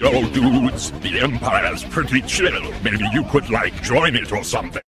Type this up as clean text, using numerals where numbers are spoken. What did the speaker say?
Yo, dudes, the EmPiRe's pretty chill. Maybe you could, like, join it or something.